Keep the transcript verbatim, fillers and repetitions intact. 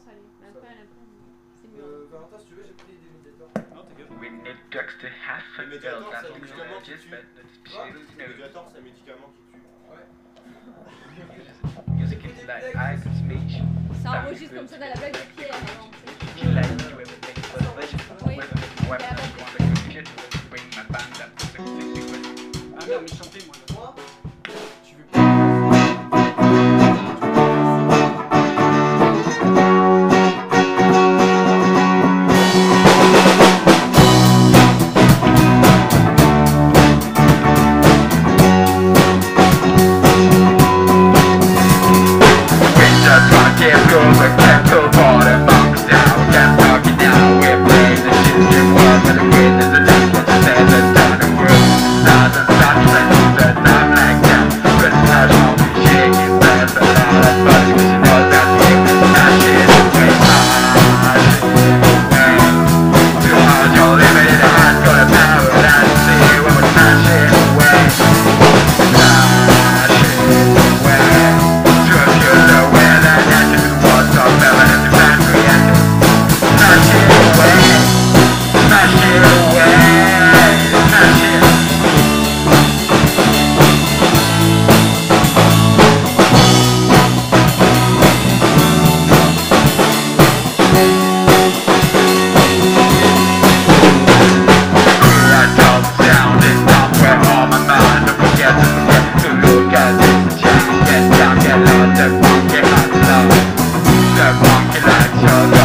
aller. Mais après, à la fin, c'est mieux. Euh, Valentin, si tu veux, j'ai pris des médiateurs. Non, t'inquiète. We need drugs to have Le fun médiator, girls, c'est that's un what médicament we qui just tue. spent the special, you Le know. médiator, c'est un médicament qui tue. Ouais. Music is like ice and speech. Ça enregistre comme ça dans la blague de Pierre avant, tu sais. You like you ever think for the pleasure. Oui. When I want to contribute, bring my band up to sixty quid. Ah merde, mais chanter moi là. Moi, Tu veux pas. Can't go, but can't go for the box down. Can't talk it now, we're playing the children world. But the wind is the dance, but the sand is down the world. Stars and stars, and but not like that. But I don't be shaking fast, but all that buzz, cause you know that we smash it away, smash it away. Too hard, you're living in the heart, gonna power that see when we smash it away. Smash it away. To a future where the natural what's up, evidence of bad reactive. Smash it away, smash it away, smash it. I don't sound is not where all my mind to forget to forget to look at this change. Get down, get lost, the funky hot love. The funky like your